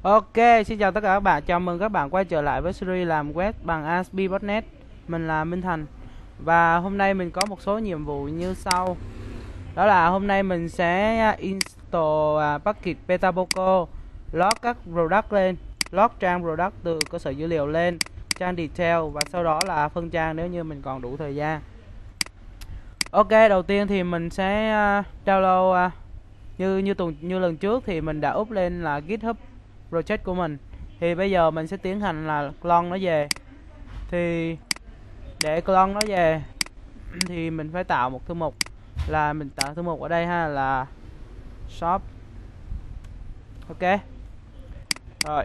Ok, xin chào tất cả các bạn, chào mừng các bạn quay trở lại với series làm web bằng ASP.NET. Mình là Minh Thành. Và hôm nay mình có một số nhiệm vụ như sau. Đó là hôm nay mình sẽ install package Petapoco, load các product lên, load trang product từ cơ sở dữ liệu lên, trang detail và sau đó là phân trang nếu như mình còn đủ thời gian. Ok, đầu tiên thì mình sẽ download như lần trước thì mình đã up lên là GitHub project của mình. Thì bây giờ mình sẽ tiến hành là clone nó về. Thì để clone nó về thì mình phải tạo một thư mục, là mình tạo thư mục ở đây ha, là shop. Ok rồi,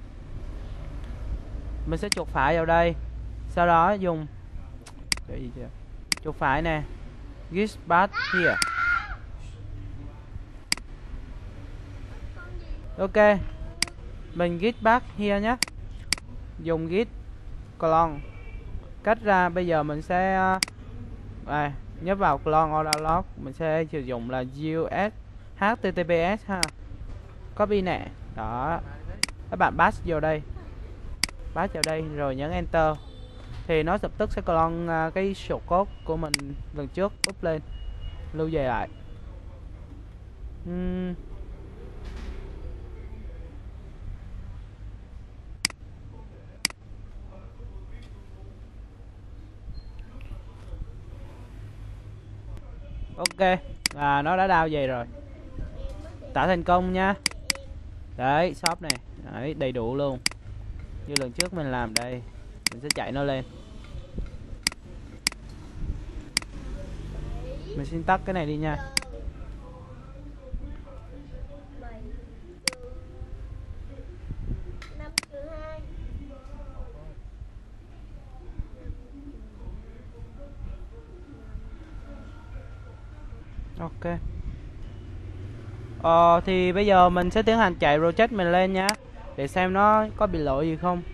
mình sẽ chuột phải vào đây, sau đó dùng chuột phải nè, git path here. Ok, mình git path here nhé, dùng git clone. Cách ra bây giờ mình sẽ nhấp vào clone order log, mình sẽ sử dụng là us https ha, copy nè, đó, các bạn paste vào đây rồi nhấn enter thì nó lập tức sẽ clone cái số code của mình lần trước up lên, lưu về lại. Ok, nó đã down về rồi, tạo thành công nha. Đấy, shop này, đấy, đầy đủ luôn như lần trước mình làm. Đây mình sẽ chạy nó lên, mình xin tắt cái này đi nha. Ok, thì bây giờ mình sẽ tiến hành chạy project mình lên nhá, để xem nó có bị lỗi gì không.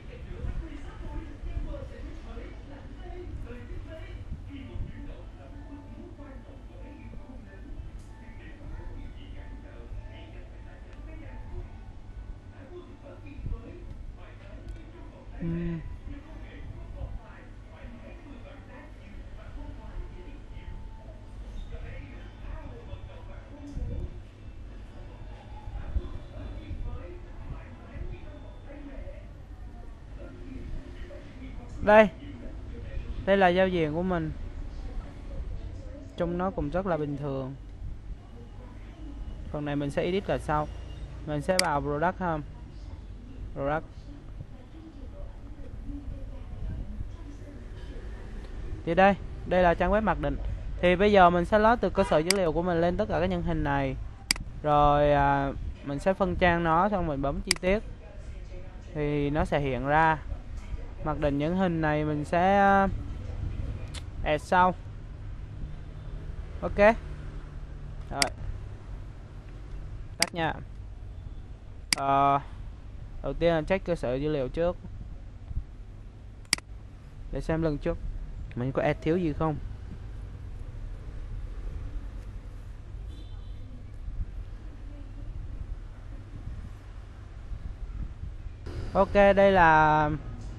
Đây là giao diện của mình, trông nó cũng rất là bình thường. Phần này mình sẽ edit là sau. Mình sẽ vào product ha, product. Thì đây là trang web mặc định. Thì bây giờ mình sẽ load từ cơ sở dữ liệu của mình lên tất cả các nhân hình này, rồi mình sẽ phân trang nó, xong mình bấm chi tiết thì nó sẽ hiện ra mặc định những hình này. Mình sẽ add sau. Ok rồi, tắt nha. Đầu tiên là check cơ sở dữ liệu trước để xem lần trước mình có add thiếu gì không. Ok, đây là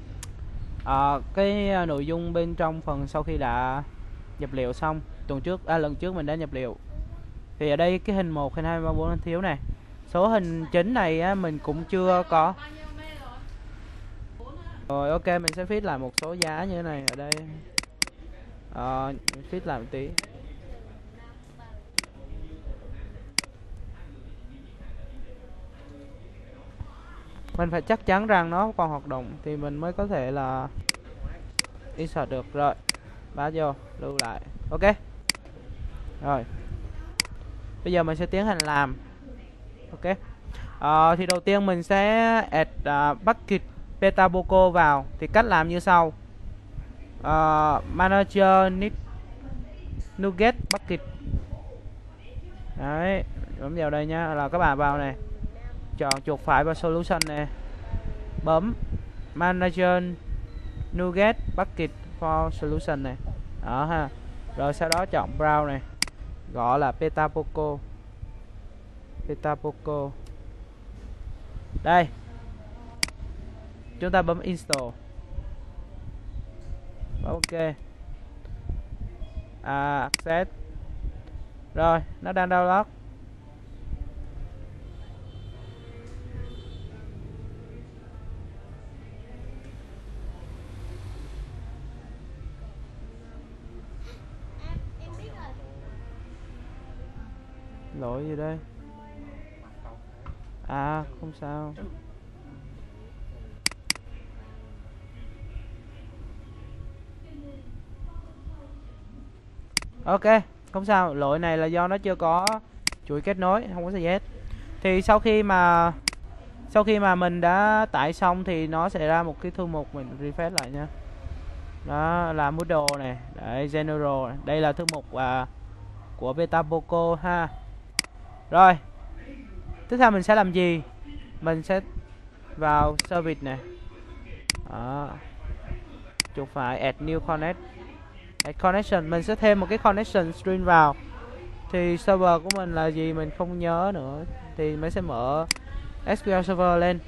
cái nội dung bên trong phần sau khi đã nhập liệu xong. Lần trước mình đã nhập liệu. Thì ở đây cái hình 1, hình 2, 3, 4 thiếu này. Số hình chính này mình cũng chưa có. Rồi ok, mình sẽ feed lại một số giá như thế này ở đây. Feed lại một tí. Mình phải chắc chắn rằng nó còn hoạt động thì mình mới có thể là insert được. Rồi, bá vô, lưu lại. Ok. Rồi, bây giờ mình sẽ tiến hành làm. Ok. Thì đầu tiên mình sẽ add package Petapoco vào. Thì cách làm như sau. Manager NuGet package. Đấy, bấm vào đây nhá, là các bạn vào này, chọn chuột phải vào solution này, bấm Manager NuGet package for solution này, đó ha. Rồi sau đó chọn browse này, gọi là Petapoco. Đây, chúng ta bấm install, bấm ok, access. Rồi nó đang download. Lỗi gì đây? Không sao. Ok, không sao. Lỗi này là do nó chưa có chuỗi kết nối, không có gì hết. Thì sau khi mà mình đã tải xong thì nó sẽ ra một cái thư mục, mình refresh lại nha. Đó là Moodle này, đấy, General này. Đây là thư mục của Beta Poco ha. Rồi, tiếp theo mình sẽ làm gì? Mình sẽ vào service này. Đó. Chuột phải add new connect. Add connection, mình sẽ thêm một cái connection string vào. Thì server của mình là gì mình không nhớ nữa. Thì mình sẽ mở SQL Server lên.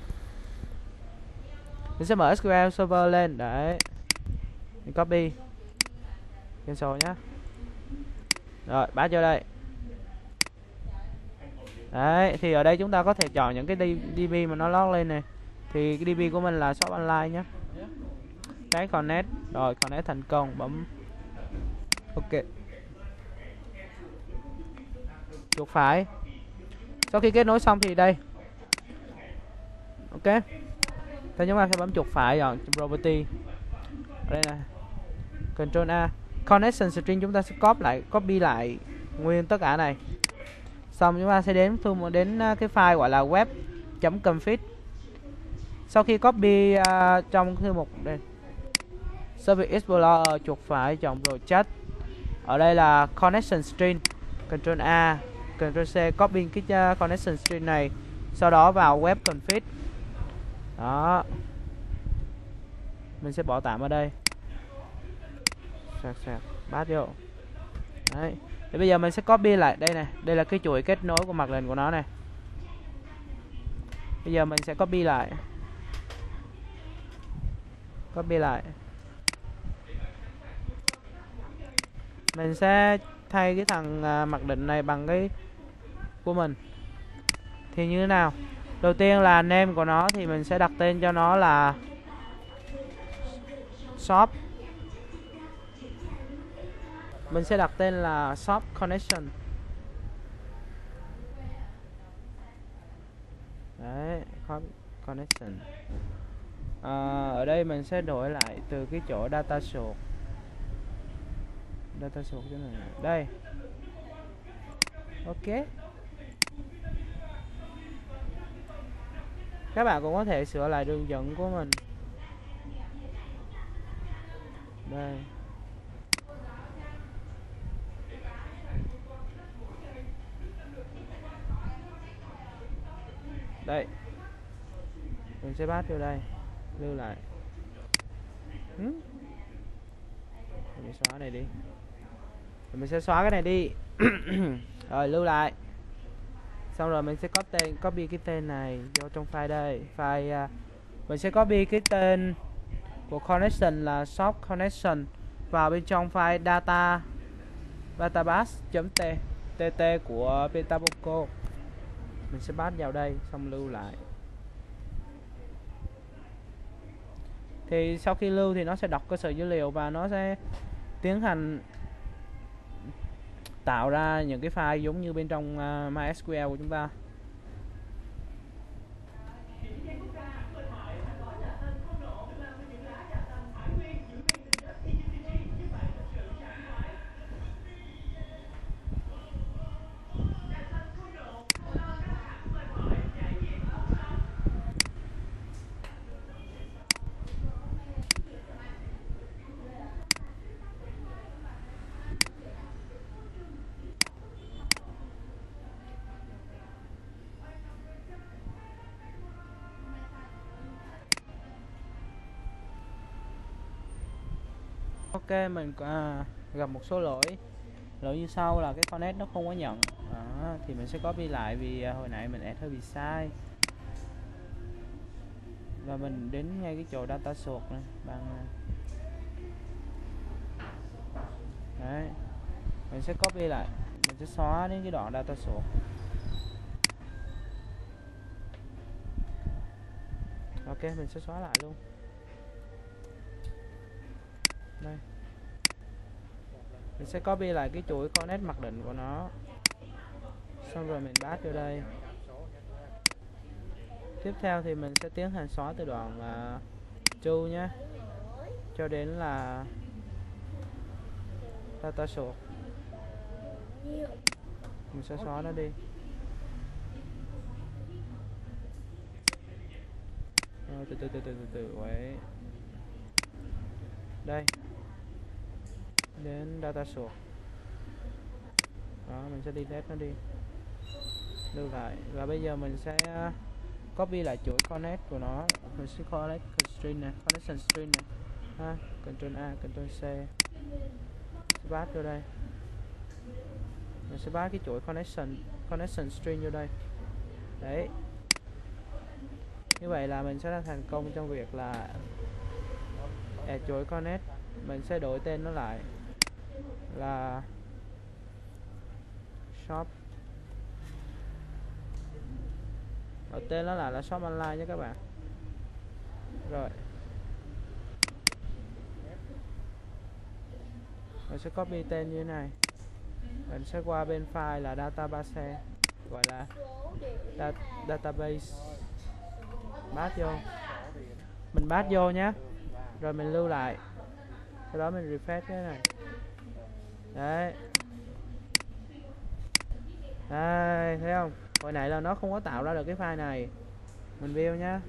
Mình sẽ mở SQL Server lên. Đấy. Mình copy cancel nhá. Rồi, bắt vô đây. Đấy, thì ở đây chúng ta có thể chọn những cái DB mà nó log lên này. Thì cái DB của mình là shop online nhé. Cái connect, rồi connect thành công, bấm ok. Chuột phải. Sau khi kết nối xong thì đây. Ok. Thì chúng ta sẽ bấm chuột phải vào property. Ở đây nè. Control A. Connection string chúng ta sẽ copy lại nguyên tất cả này. Xong chúng ta sẽ đến cái file gọi là web.config. Sau khi copy trong thư mục đây, Service Explorer, chuột phải chọn Project. Ở đây là connection string, Ctrl A, Ctrl C, copy cái connection string này, sau đó vào web config. Đó. Mình sẽ bỏ tạm ở đây. Sạc, bắt vô. Đấy. Thì bây giờ mình sẽ copy lại đây này, đây là cái chuỗi kết nối của mặt nền của nó này. Bây giờ mình sẽ copy lại. Mình sẽ thay cái thằng mặc định này bằng cái của mình. Thì như thế nào? Đầu tiên là name của nó thì mình sẽ đặt tên cho nó là shop. Mình sẽ đặt tên là shop connection. Đấy, shop connection. Ở đây mình sẽ đổi lại từ cái chỗ data source. Data source chỗ này. Đây. Ok. Các bạn cũng có thể sửa lại đường dẫn của mình. Đây. Đây. Mình sẽ bắt vô đây, lưu lại. Mình xóa này đi. Mình sẽ xóa cái này đi. Rồi lưu lại. Xong rồi mình sẽ copy cái tên này vô trong file đây. Mình sẽ copy cái tên của connection là shop connection vào bên trong file database.ttt của Beta Poco. Mình sẽ pass vào đây, xong lưu lại. Thì sau khi lưu thì nó sẽ đọc cơ sở dữ liệu và nó sẽ tiến hành tạo ra những cái file giống như bên trong MySQL của chúng ta. Ok, mình gặp một số lỗi như sau là cái connect nó không có nhận. Đó, thì mình sẽ copy lại vì hồi nãy mình add hơi bị sai. và mình đến ngay cái chỗ data source này bằng đấy, mình sẽ copy lại, mình sẽ xóa đến cái đoạn data source. Ok, mình sẽ xóa lại luôn. Đây, mình sẽ copy lại cái chuỗi connect mặc định của nó, xong rồi mình pass vô đây. Tiếp theo thì mình sẽ tiến hành xóa từ đoạn to nhé, cho đến là data source. Mình sẽ xóa nó đi. Rồi, từ vậy. Đây, đến data source. Đó, mình sẽ delete nó đi, lưu lại. Và bây giờ mình sẽ copy lại chuỗi connect của nó. Mình sẽ connect string này, connection string này ha, Ctrl A, Ctrl C, sẽ pass vô đây. Mình sẽ pass cái chuỗi connection string vô đây. Đấy, như vậy là mình sẽ đã thành công trong việc là add chuỗi connect. Mình sẽ đổi tên nó lại là shop, đổi tên nó lại là shop online nhé các bạn. Rồi mình sẽ copy tên như thế này, mình sẽ qua bên file là database, gọi là database, pass vô, mình pass vô nhé, rồi mình lưu lại, sau đó mình refresh cái này. Đấy, đây thấy không, hồi nãy là nó không có tạo ra được cái file này. Mình view nhé.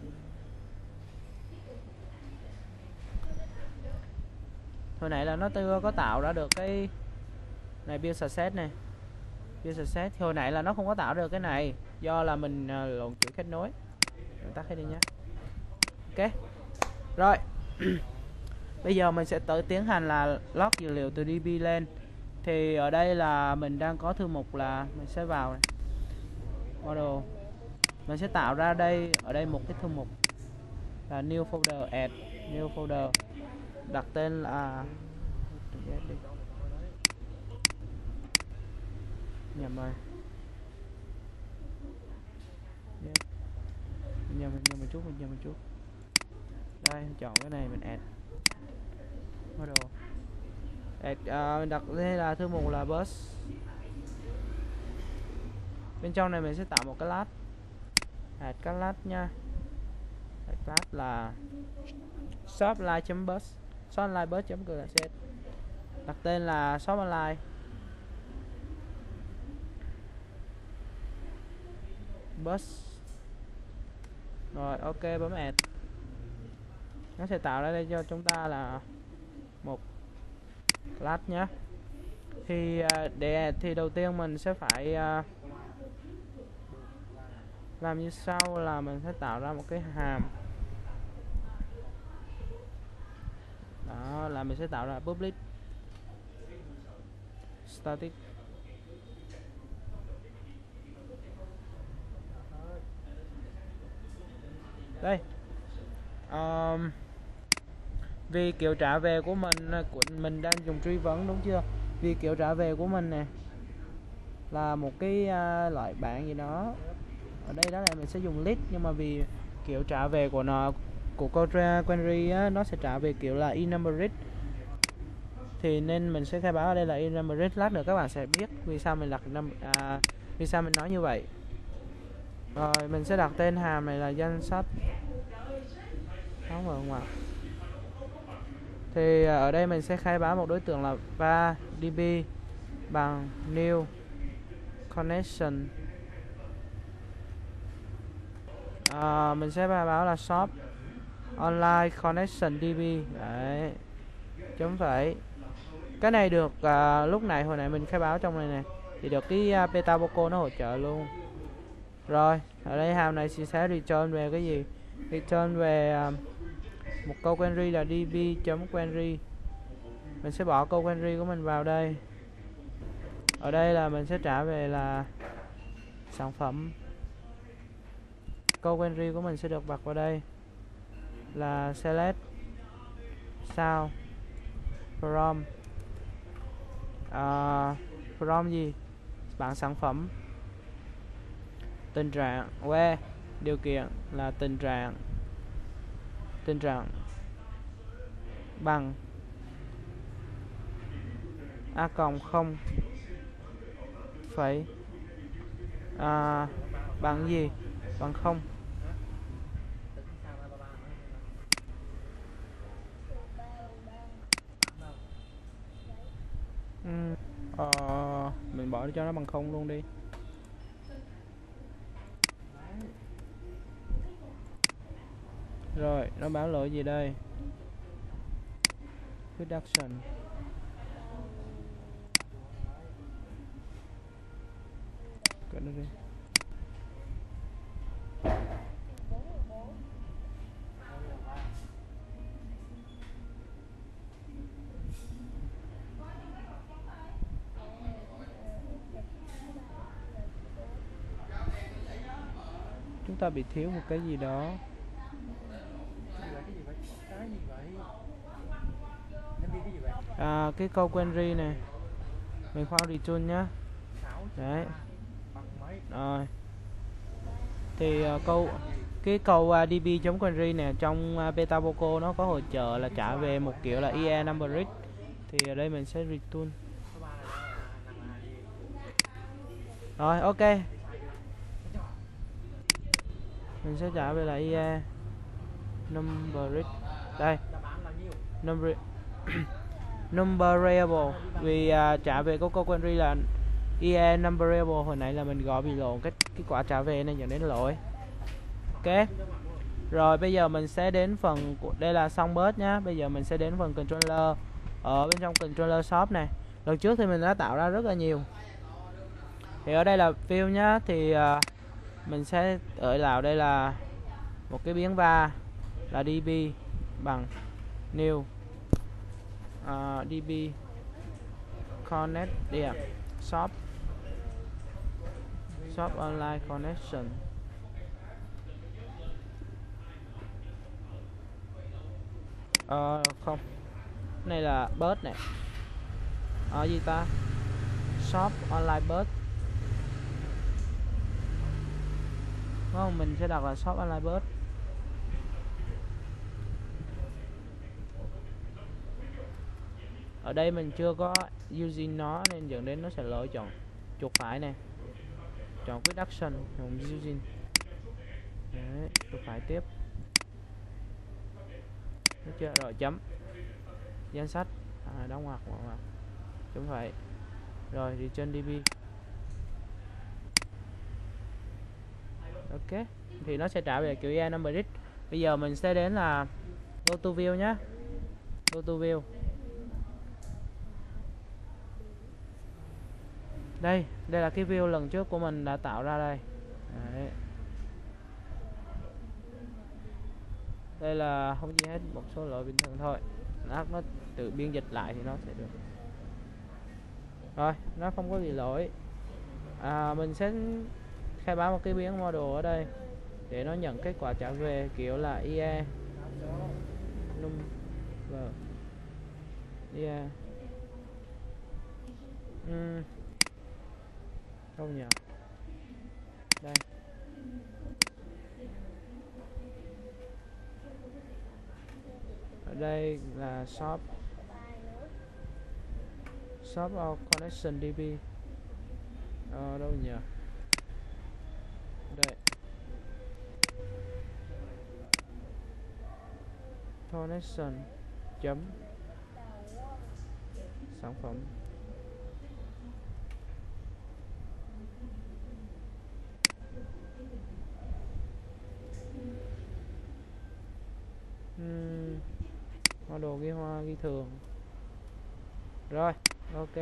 Hồi nãy là nó chưa có tạo ra được cái này, build success này, build success. Thì hồi nãy là nó không có tạo được cái này, do là mình lộn chuỗi kết nối. Mình tắt hết đi nhé. Ok, rồi. Bây giờ mình sẽ tiến hành là log dữ liệu từ DB lên. Thì ở đây là mình đang có thư mục, là mình sẽ vào này, model, mình sẽ tạo ra đây, ở đây một cái thư mục là new folder, add new folder, đặt tên là nhầm rồi, nhầm một chút. Đây, chọn cái này, mình add model, add, đặt đây là thư mục là bus. Bên trong này mình sẽ tạo một cái class, add class nha, add class là shopline.bus, shopline.bus.css, đặt tên là shop online, bus. Rồi ok, bấm add, nó sẽ tạo ra đây cho chúng ta là một class nhé. Thì thì đầu tiên mình sẽ phải làm như sau, là mình sẽ tạo ra một cái hàm. Đó là mình sẽ tạo ra public static. Đây, vì kiểu trả về của mình đang dùng truy vấn, đúng chưa? Vì kiểu trả về của mình nè là một cái loại bảng gì đó, ở đây đó là mình sẽ dùng list, nhưng mà vì kiểu trả về của nó, của câu query á, nó sẽ trả về kiểu là enumerated, thì nên mình sẽ khai báo ở đây là enumerated. Lát nữa các bạn sẽ biết vì sao mình vì sao mình nói như vậy. Rồi mình sẽ đặt tên hàm này là danh sách vào ngoặc. Thì ở đây mình sẽ khai báo một đối tượng là va db bằng new connection. Mình sẽ khai báo là shop online connection db. Đấy, chấm phẩy. Cái này được lúc này, hồi nãy mình khai báo trong này này, thì được cái Petaboco nó hỗ trợ luôn. Rồi ở đây hàm này sẽ return về cái gì? Return về một câu query là db.query. Mình sẽ bỏ câu query của mình vào đây. Ở đây là mình sẽ trả về là sản phẩm. Câu query của mình sẽ được bật vào đây. là select sao from from gì, bảng sản phẩm, tình trạng where, điều kiện là tình trạng bằng a cộng không phẩy bằng gì, bằng không. Mình bỏ cho nó bằng không luôn đi. Rồi nó báo lỗi gì đây? Reduction. Cỡ nó đi. Chúng ta bị thiếu một cái gì đó. Cái câu query này mình khoan return nhá. Đấy. Rồi. Thì cái câu db.query này trong beta vocal nó có hỗ trợ là trả về một kiểu là ie numeric. Thì ở đây mình sẽ return. Rồi, ok. Mình sẽ trả về là ie numeric. Đây. Numberable. Vì trả về câu query là ie numberable, hồi nãy là mình gọi bị lộn cái quả trả về nên dẫn đến lỗi. Ok. Rồi bây giờ mình sẽ đến phần của đây là xong bớt nhá. Bây giờ mình sẽ đến phần controller. Ở bên trong controller shop này, lần trước thì mình đã tạo ra rất là nhiều. Thì ở đây là field nhá. Thì mình sẽ ở vào đây là một cái biến var là db bằng new db connect shop online connection. Không, này là bus này. Gì ta, shop online bus, đúng không? Mình sẽ đặt là shop online bus. Ở đây mình chưa có using nó nên dẫn đến nó sẽ lỗi. Chọn chuột phải này, chọn reduction, chọn using. Đấy, chuột phải tiếp. Được chưa? Rồi chấm danh sách, đóng ngoặc, chấm phải. Rồi return db. Ok, thì nó sẽ trả về kiểu ie numeric. Bây giờ mình sẽ đến là go to view nhé. Go to view. Đây là cái view lần trước của mình đã tạo ra đây. Đấy. Đây là không gì hết, một số lỗi bình thường thôi. Nó tự biên dịch lại thì nó sẽ được. Rồi, nó không có gì lỗi. Mình sẽ khai báo một cái biến model ở đây để nó nhận kết quả trả về kiểu là ie number. Yeah. Không nhờ. Đây. Ở đây là shop of connection db. Đâu nhờ. Đây. Connection chấm sản phẩm. Model ghi hoa ghi thường. Rồi, ok.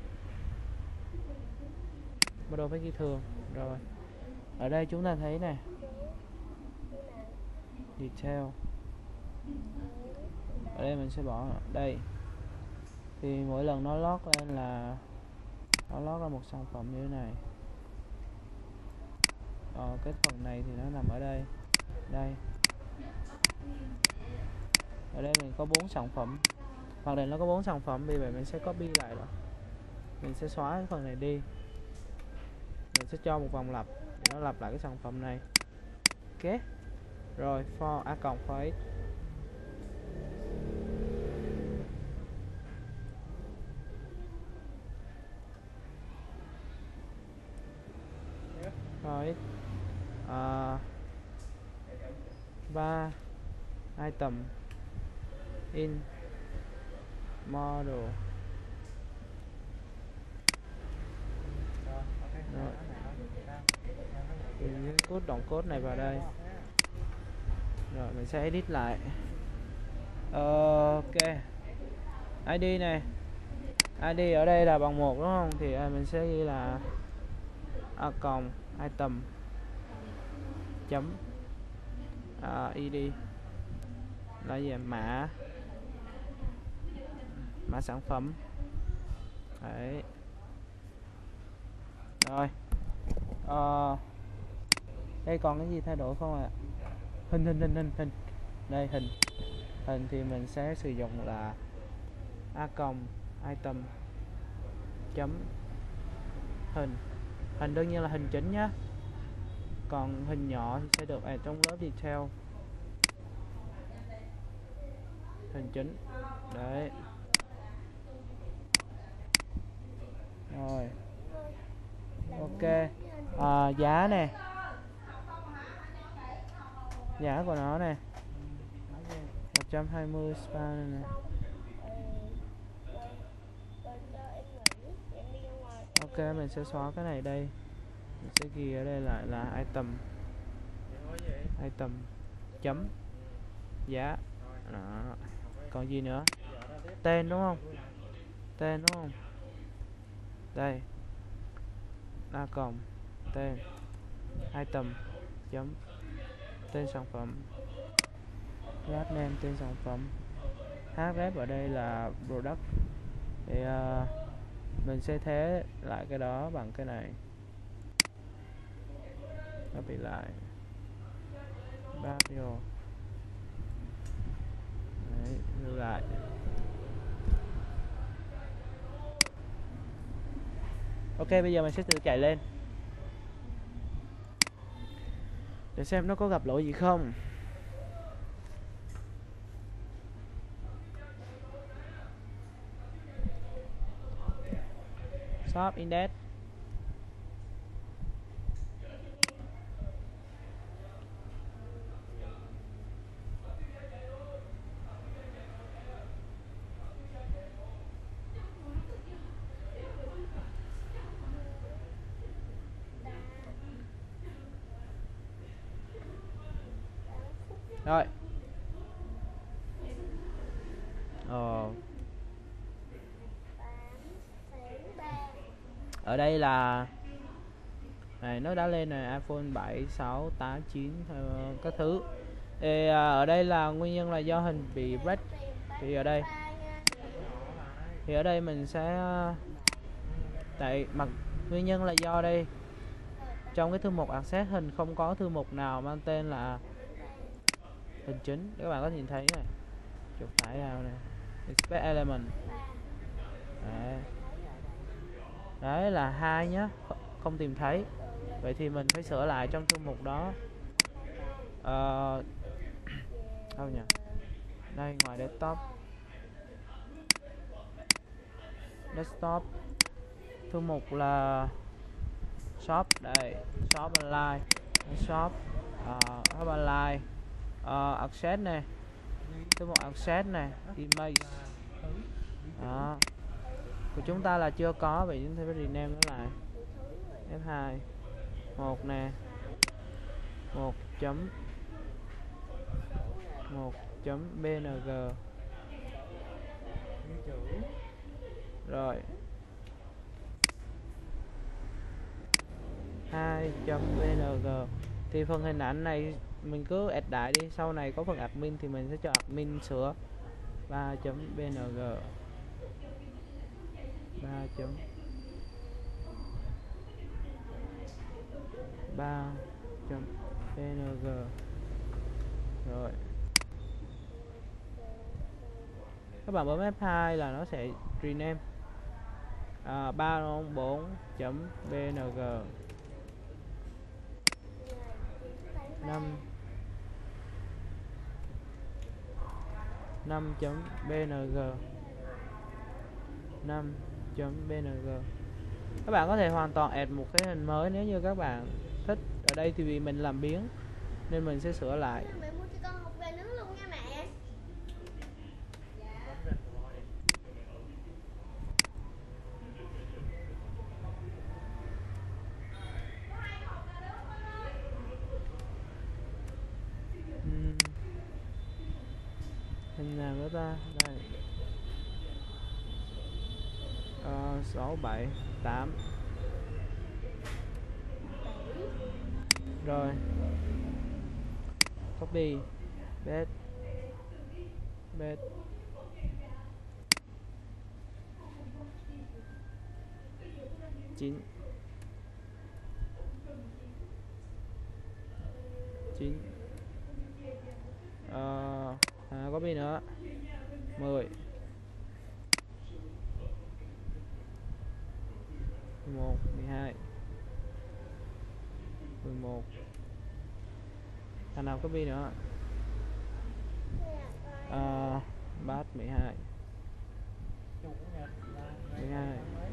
Model phải ghi thường. Rồi. Ở đây chúng ta thấy nè. Detail. Ở đây mình sẽ bỏ đây. Thì mỗi lần nó lót lên là nó lót ra một sản phẩm như thế này. Cái phần này thì nó nằm ở đây. Đây. Ở đây mình có 4 sản phẩm, mặc định nó có 4 sản phẩm, vì vậy mình sẽ copy lại rồi. Mình sẽ xóa cái phần này đi, mình sẽ cho một vòng lặp để nó lặp lại cái sản phẩm này. Ok, rồi for a cộng for x for x ba item in model. Rồi. Mình code đoạn code này vào đây, rồi mình sẽ edit lại. Ok, ID này, ID ở đây là bằng 1 đúng không, thì mình sẽ ghi là a cộng item chấm id là gì, mã sản phẩm. Đấy. Rồi đây còn cái gì thay đổi không ạ? Hình đây, hình thì mình sẽ sử dụng là a cộng item chấm hình đương nhiên là hình chính nhá, còn hình nhỏ thì sẽ được ở trong lớp detail. Hình chính đấy. Rồi ok, giá nè, giá của nó nè 120 spa này nè. Ok, mình sẽ xóa cái này đây, mình sẽ ghi ở đây lại là item chấm giá. Đó. Còn gì nữa, tên đúng không, tên đúng không, đây a cộng tên item chấm tên sản phẩm, last name tên sản phẩm, href ở đây là product. Thì mình sẽ thế lại cái đó bằng cái này, nó bị lại barrio. Đấy, lưu lại. Ok, bây giờ mình sẽ tự chạy lên để xem nó có gặp lỗi gì không. Shop index. Rồi. Ở đây là này, nó đã lên này, iPhone 7, 6, 8, 9 các thứ. Thì ở đây là nguyên nhân là do hình bị break. Thì ở đây mình sẽ tại mặt nguyên nhân là do đây trong cái thư mục access hình không có thư mục nào mang tên là hình chính. Các bạn có nhìn thấy này, chuột phải vào này, expect element. Đấy là 2 nhá, không tìm thấy. Vậy thì mình phải sửa lại trong thư mục đó. Đâu nhỉ, đây ngoài desktop thư mục là shop, đây shop online, shop online, access này, thư mục access này, image đó của chúng ta là chưa có, vậy chúng ta phải rename nó lại. F2 1 nè, 1.bng. Rồi 2.bng. Thì phần hình ảnh này mình cứ add đại đi, sau này có phần admin thì mình sẽ cho admin sửa. 3.bng 3.bng. Rồi Các bạn bấm F2 là nó sẽ rename 304.bng 5.bng 5.bng. Các bạn có thể hoàn toàn add một cái hình mới nếu như các bạn thích. Ở đây thì vì mình làm biến nên mình sẽ sửa lại. Mẹ mua cho con hộp gà nướng luôn nha mẹ. Hình nào nữa ta? Đây. 6, 7, 8. Rồi. Copy. Paste. 9. Copy nữa. 10. 11, 12. 11. Thằng nào copy nữa? Bát 12. 12.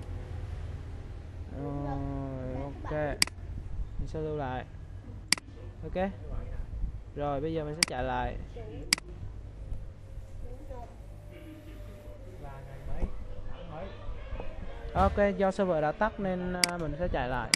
Ok. Mình sẽ lưu lại. Ok. Rồi bây giờ mình sẽ chạy lại. Ok, do server đã tắt nên mình sẽ chạy lại.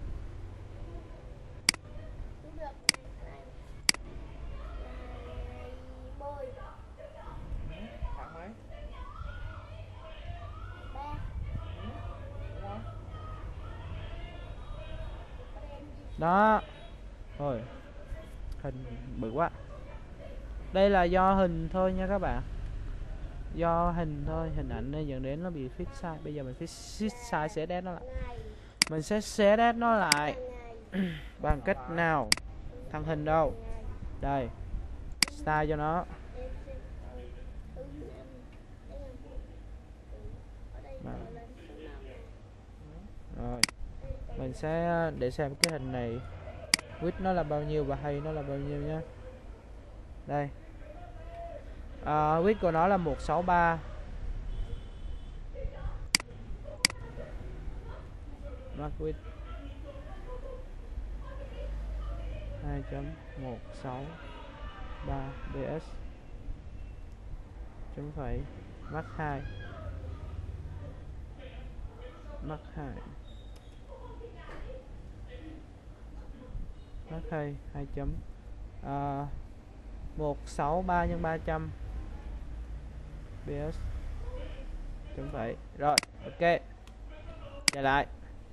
Đó. Rồi. Hình bự quá. Đây là do hình thôi nha các bạn. Do hình thôi, hình ảnh nên dẫn đến nó bị fix size. Bây giờ mình fix size CSS nó lại. Mình sẽ CSS nó lại bằng cách nào? Thằng hình đâu? Đây. Style cho nó. Rồi. Mình sẽ để xem cái hình này width nó là bao nhiêu và height nó là bao nhiêu nhá. Đây. Width của nó là 163. Max width 2.163 ps chấm phẩy max 2. Max 2. Max 2 2 chấm 163 x 300 ps chấm phẩy. Rồi, ok. Trở lại.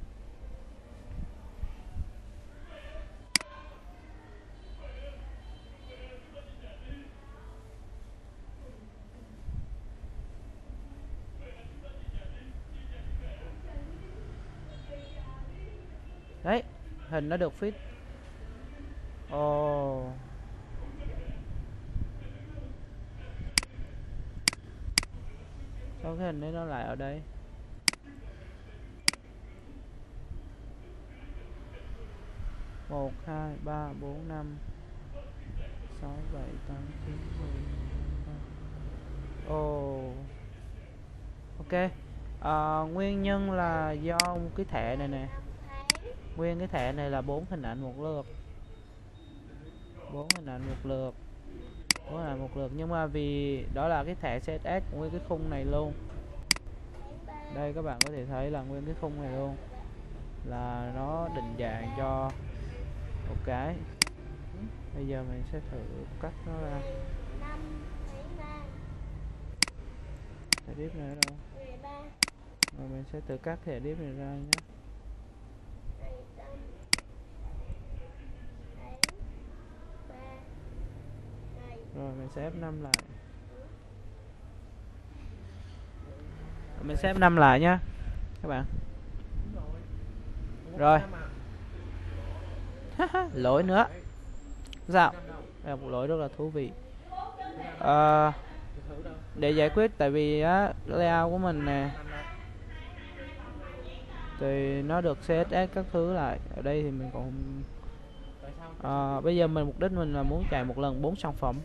Đấy, hình nó được fit. Ồ. Sao cái hình đấy nó lại ở đây? Một, hai, ba, bốn, năm, 6, 7, 8, 9, 10. Ồ. Ok. Nguyên nhân là do cái thẻ này nè. Nguyên cái thẻ này là 4 hình ảnh một lượt. 4 hình ảnh một lượt. 4 hình ảnh một lượt. Nhưng mà vì đó là cái thẻ CSS nguyên cái khung này luôn. Đây các bạn có thể thấy là nguyên cái khung này luôn. Là nó định dạng cho một cái. Bây giờ mình sẽ thử cắt nó ra. Thẻ div này ở đâu? Rồi mình sẽ thử cắt thẻ div này ra nhé. Rồi mình sẽ F5 lại. Mình sẽ F5 lại nhá các bạn. Rồi. Lỗi nữa. Sao? Đây là một lỗi rất là thú vị. để giải quyết, tại vì á layout của mình nè thì nó được CSS các thứ lại. Ở đây thì mình còn bây giờ mục đích mình là muốn chạy một lần 4 sản phẩm.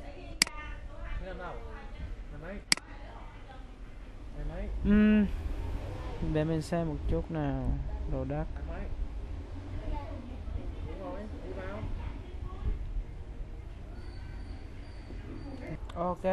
Để mình xem một chút nào. Đồ đắt. Ok.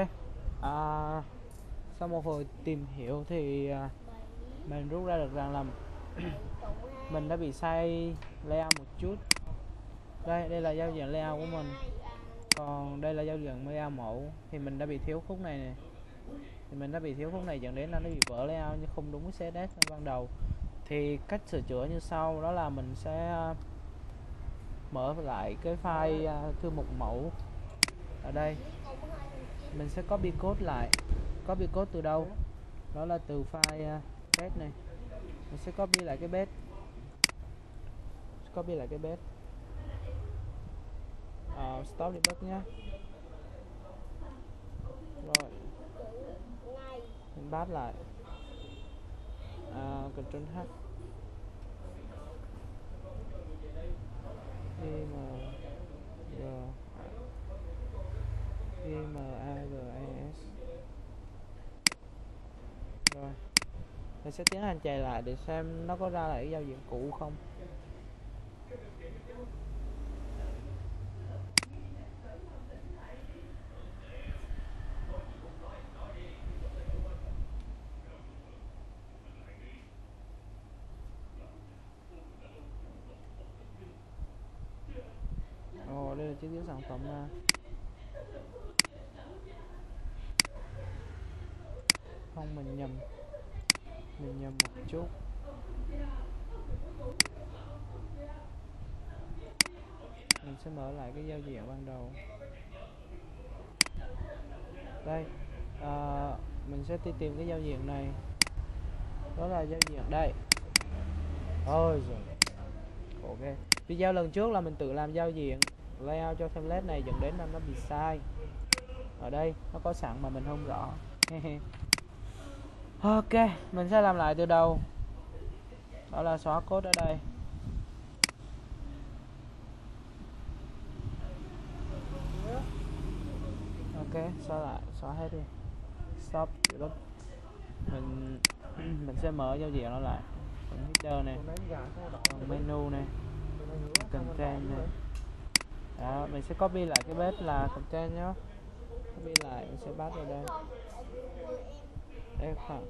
Sau một hồi tìm hiểu thì mình rút ra được rằng là mình đã bị sai layout một chút. Đây là giao diện layout của mình, còn đây là giao diện layout mẫu. Thì mình đã bị thiếu khúc này nè, dẫn đến là nó bị vỡ layout nhưng không đúng với CSS ban đầu. Thì cách sửa chữa như sau, đó là mình sẽ mở lại cái file thư mục mẫu. Ở đây mình sẽ copy code lại. Copy code từ đâu? Đó là từ file base này. Mình sẽ copy lại cái base. Stop debug nhé. Rồi mình bắt lại Ctrl H IMAGES. Rồi mình sẽ tiến hành chạy lại để xem nó có ra lại cái giao diện cũ không. Đây là chi tiết sản phẩm. Không, mình nhầm một chút. Mình sẽ mở lại cái giao diện ban đầu. Đây, mình sẽ tìm cái giao diện này. Đó là giao diện đây. Ôi giời, ok. Video lần trước là mình tự làm giao diện layout cho template này, dẫn đến là nó bị sai. Ở đây nó có sẵn mà mình không rõ. Ok, mình sẽ làm lại từ đầu. Đó là xóa code ở đây. Ok, xóa hết đi. Stop debug. Mình sẽ mở giao diện nó lại. Header này, menu này, content này. Đó, mình sẽ copy lại cái base là content nhé. Copy lại, mình sẽ bắt vào đây. Đây khoảng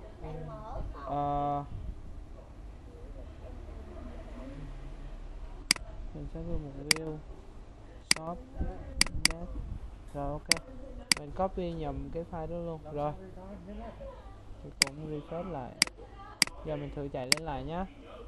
mình sẽ đưa một view shop net. Rồi ok, mình copy nhầm cái file đó luôn. Rồi thì cũng refresh lại. Giờ mình thử chạy lên lại nhé.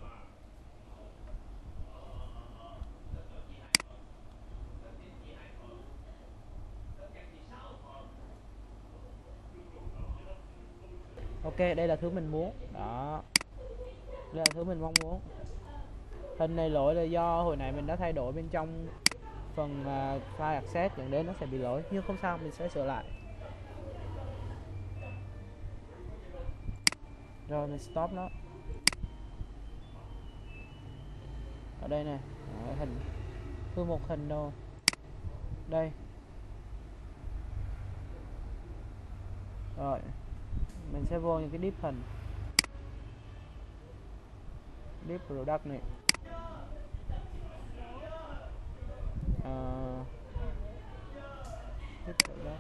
Ok, đây là thứ mình muốn. Đó, đây là thứ mình mong muốn. Hình này lỗi là do hồi nãy mình đã thay đổi bên trong phần file access, dẫn đến nó sẽ bị lỗi, nhưng không sao, mình sẽ sửa lại. Rồi mình stop nó. Ở đây nè, hình một hình đâu đây. Rồi mình sẽ vô những cái div hình, div product này. Div product.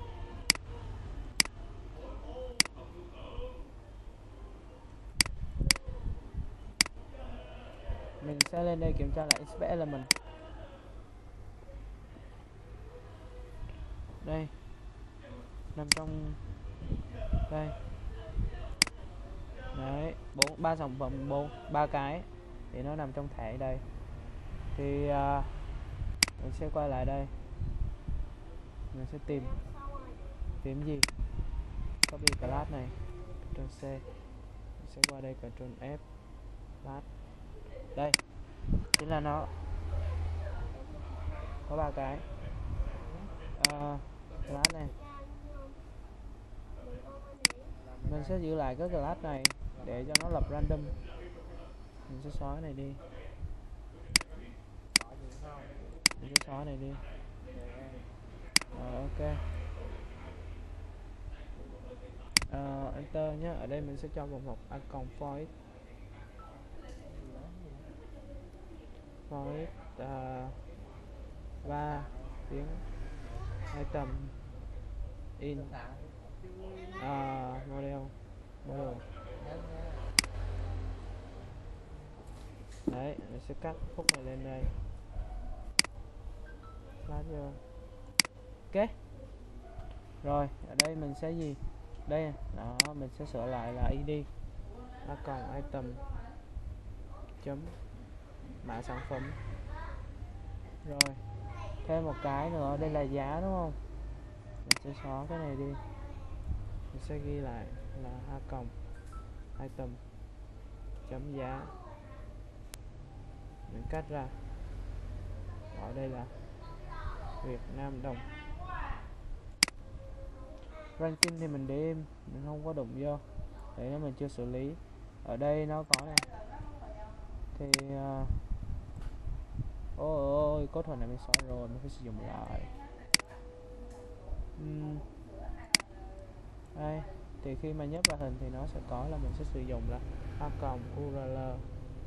Mình sẽ lên đây kiểm tra lại inspect element. Đây, nằm trong đây. Đấy, ba sản phẩm, ba cái thì nó nằm trong thẻ đây. Thì mình sẽ quay lại đây, mình sẽ tìm gì, copy class này, Ctrl C, mình sẽ qua đây Ctrl F, class đây, chính là nó có ba cái class này. Mình sẽ giữ lại cái class này để cho nó lập random. Mình sẽ xóa cái này đi. Mình sẽ xóa cái này đi. Rồi ok. Enter nhé. Ở đây mình sẽ cho một icon void. Void 3 tiếng item in model. Đấy, mình sẽ cắt khúc này lên đây. Lát vô. Ok. Rồi, ở đây mình sẽ gì? Đây, đó, mình sẽ sửa lại là id. Còn item chấm mã sản phẩm. Rồi, thêm một cái nữa, đây là giá đúng không? Mình sẽ xóa cái này đi. Mình sẽ ghi lại là item chấm giá. Mình cắt ra. Ở đây là Việt Nam đồng. Ranking thì mình để im, mình không có đụng vô, để nó mình chưa xử lý. Ở đây nó có nè, thì ôi code hồi này mình xóa rồi, mình phải sử dụng lại. Đây, thì khi mà nhấp vào hình thì nó sẽ có là mình sẽ sử dụng là url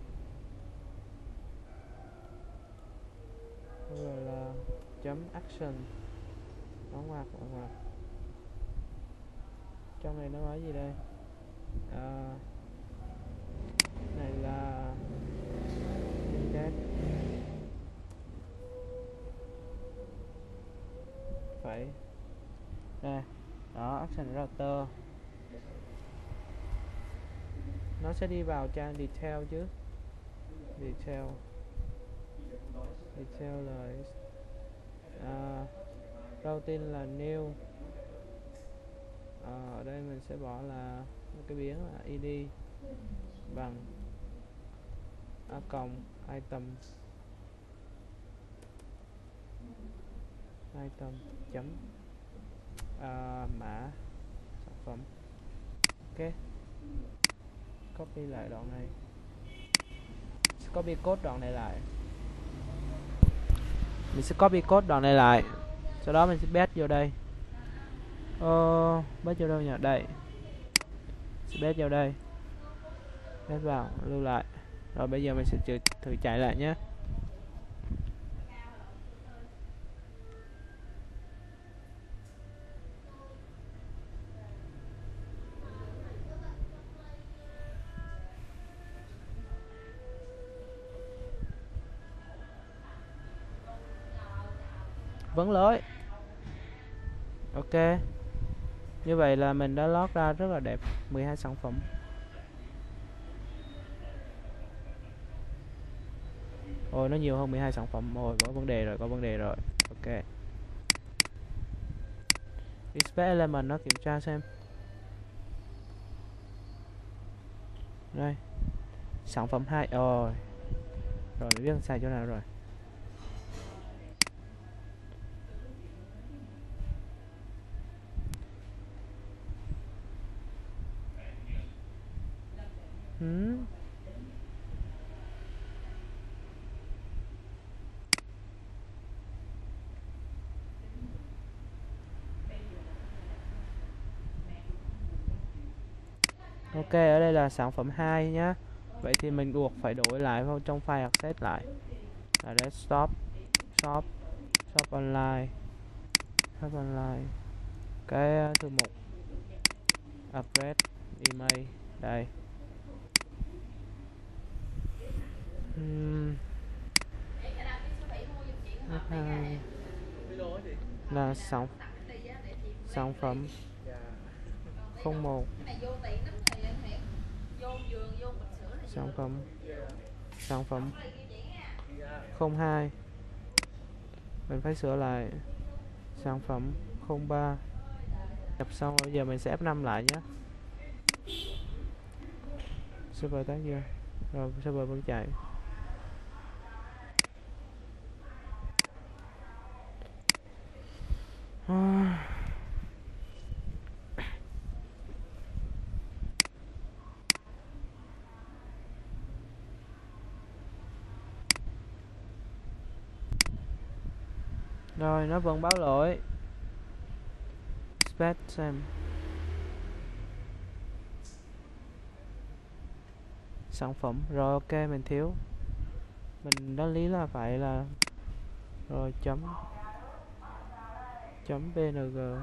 chấm action đóng ngoặc ngoặc. Trong này nó nói gì đây? Này là index phải nè, đó action router. Nó sẽ đi vào trang detail chứ. Detail là routing là new. Ở đây mình sẽ bỏ là cái biến là id bằng item chấm mã sản phẩm. Ok, copy lại đoạn này, copy code đoạn này lại. Mình sẽ copy code đoạn này lại, sau đó mình sẽ paste vô đây. Paste vô đâu nhỉ? Đây, sẽ paste vô đây, paste vào, lưu lại. Rồi bây giờ mình sẽ thử chạy lại nhé. Vẫn lỗi. Ok, như vậy là mình đã lót ra rất là đẹp 12 sản phẩm. Ôi, nó nhiều hơn 12 sản phẩm. Ôi, có vấn đề rồi. Ok, Inspect element nó kiểm tra xem. Đây, sản phẩm 2. Rồi mình biết sai chỗ nào rồi. Ok, ở đây là sản phẩm 2 nhá. Vậy thì mình buộc phải đổi lại vào trong file access lại là desktop shop online cái thư mục address email đây. Là sản phẩm 01, sản phẩm 02. Mình phải sửa lại sản phẩm 03. Nhập xong rồi, giờ mình sẽ F5 lại nhé. Server tắt chưa? Rồi, server vẫn chạy. Rồi nó vẫn báo lỗi. Expect xem. Sản phẩm. Rồi ok, mình thiếu. Mình đánh lý là phải là rồi chấm png.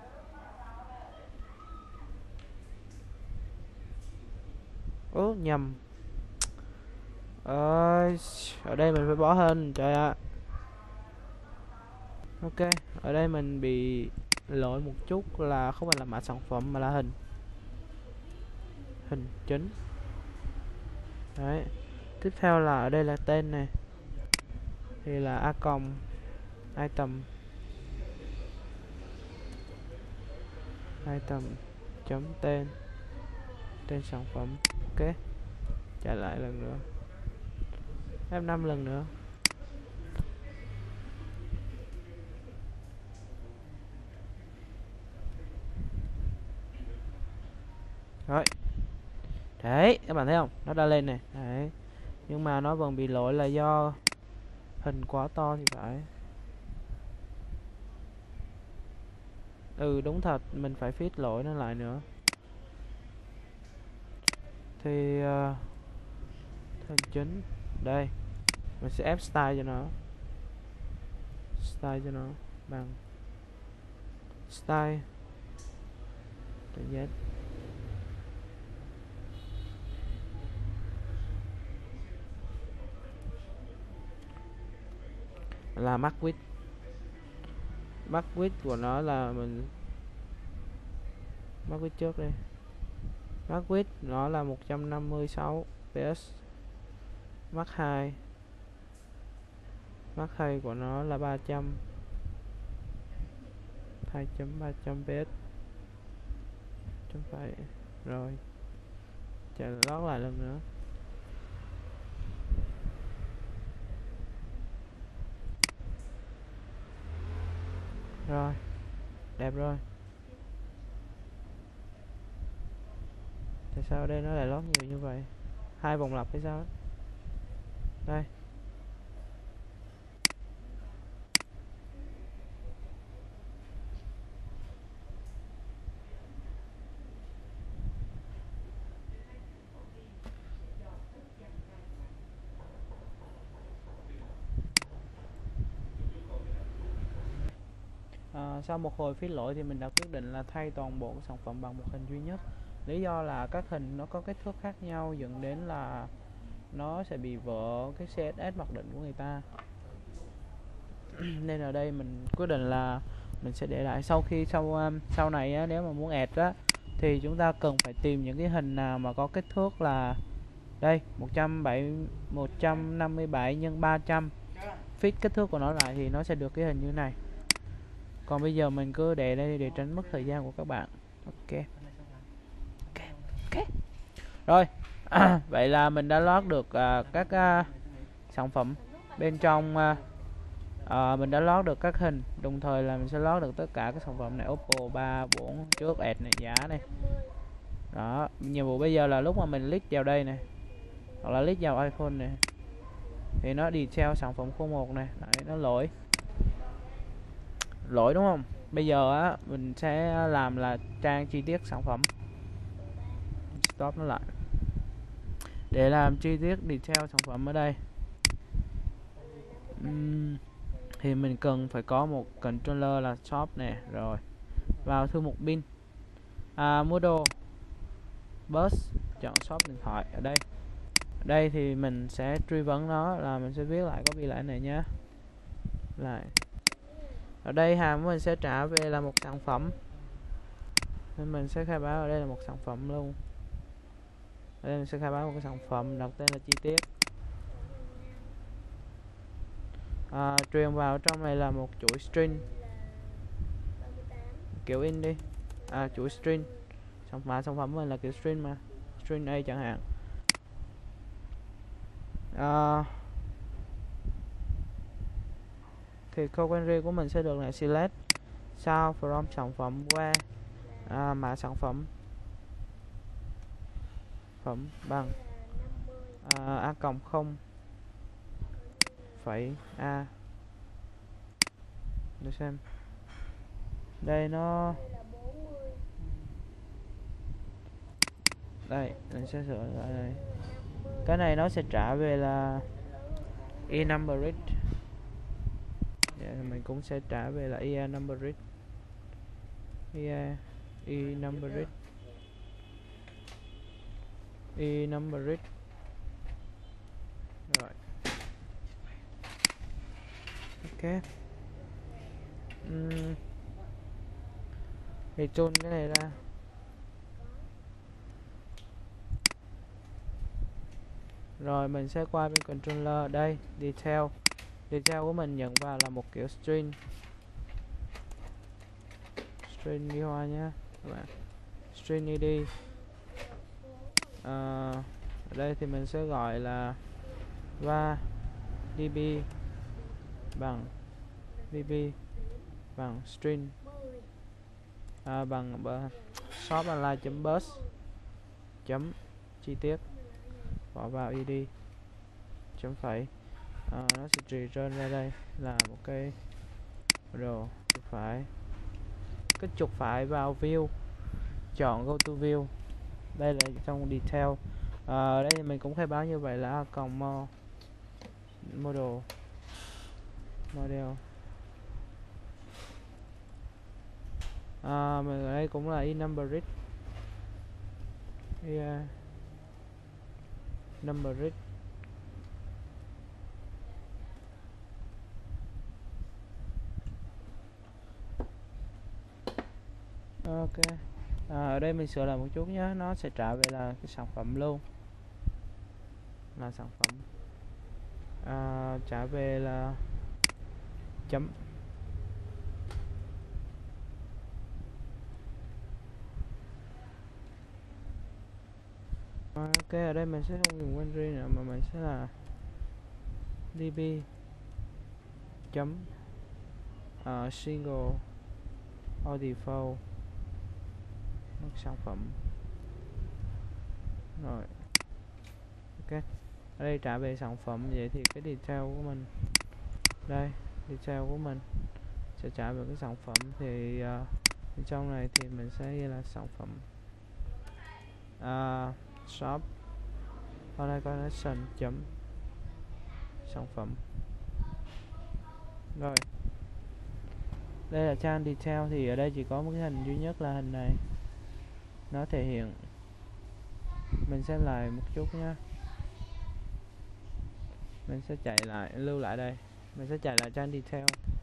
Nhầm. Ở đây mình phải bỏ hình, trời ạ. Ok, ở đây mình bị lỗi một chút là không phải là mã sản phẩm mà là hình chính. Đấy. Tiếp theo là ở đây là tên này, thì là a còng item chấm tên sản phẩm. Ok, trả lại lần nữa, F5 lần nữa. Rồi đấy, các bạn thấy không, nó đã lên này. Đấy, nhưng mà nó vẫn bị lỗi là do hình quá to thì phải. Đúng thật, mình phải fix lỗi nó lại nữa. Thì hình chính đây, mình sẽ ép style cho nó, bằng style z là max width của nó là mình max width trước đây. Max width nó là 156 ps. Max height của nó là 300 ps. Phải. Rồi chạy lót lại lần nữa. Rồi, đẹp rồi. Tại sao đây nó lại lót nhiều như vậy? 2 vòng lặp hay sao? Đây. Sau một hồi viết lỗi thì mình đã quyết định là thay toàn bộ sản phẩm bằng một hình duy nhất. Lý do là các hình nó có kích thước khác nhau, dẫn đến là nó sẽ bị vỡ cái CSS mặc định của người ta. Nên ở đây mình quyết định là mình sẽ để lại. Sau này á, nếu mà muốn add á, thì chúng ta cần phải tìm những cái hình nào mà có kích thước là đây 157 x 300, fix kích thước của nó lại thì nó sẽ được cái hình như này. Còn bây giờ mình cứ để đây để tránh mất thời gian của các bạn. Ok. Rồi. Vậy là mình đã lót được các sản phẩm bên trong. Mình đã lót được các hình, đồng thời là mình sẽ lót được tất cả các sản phẩm này, Oppo 3, 4 trước add này, giá này. Đó, nhiệm vụ bây giờ là lúc mà mình click vào đây này, hoặc là click vào iPhone này, thì nó detail sản phẩm 01 này. Đấy, nó lỗi đúng không? Bây giờ á mình sẽ làm là trang chi tiết sản phẩm. Stop nó lại. Để làm chi tiết detail sản phẩm ở đây thì mình cần phải có một controller là shop nè. Rồi vào thư mục bin, model bus, chọn shop điện thoại. Ở đây thì mình sẽ truy vấn nó là mình sẽ viết lại, copy lại này nhé. Lại ở đây hàm của mình sẽ trả về là một sản phẩm, nên mình sẽ khai báo ở đây là một sản phẩm luôn. Ở đây mình sẽ khai báo một cái sản phẩm, đặt tên là chi tiết. Truyền vào trong này là một chuỗi string, kiểu in đi. Chuỗi string, sản phẩm mình là kiểu string mà, string A chẳng hạn. Thì câu query của mình sẽ được là select sao from sản phẩm where mã sản phẩm bằng a cộng 0 phẩy a để xem. Đây nó Đây là 40. đây mình sẽ sửa lại đây. 50. Cái này nó sẽ trả về là e number read. Mình cũng sẽ trả về là e number read. E number read. E number read. Rồi. Ok. Thì chôn cái này ra. Rồi mình sẽ qua bên controller. Đây, detail. Detail của mình nhận vào là một kiểu string. String ghi hoa nhé các bạn. String id. Ở đây thì mình sẽ gọi là va db bằng string bằng shop online.bus chấm chi tiết, bỏ vào id chấm phẩy. Nó sẽ return ra đây là một cái đồ chuột phải. Cái chuột phải vào view, chọn go to view. Đây là trong detail. Đây thì mình cũng khai báo như vậy là còn model. Mình ở đây cũng là number read. Number read. Ok. Ở đây mình sửa lại một chút nhé, nó sẽ trả về là cái sản phẩm luôn, là sản phẩm. Trả về là chấm. Ok, ở đây mình sẽ không dùng query nữa mà mình sẽ là db chấm single or default sản phẩm. Rồi ok, ở đây trả về sản phẩm. Vậy thì cái detail của mình đây, detail của mình sẽ trả về cái sản phẩm. Thì trong này thì mình sẽ ghi là sản phẩm shop online connection chấm sản phẩm. Rồi, đây là trang detail. Thì ở đây chỉ có một cái hình duy nhất là hình này, nó thể hiện. Mình xem lại một chút nhé. Mình sẽ chạy lại, lưu lại đây. Mình sẽ chạy lại trang detail.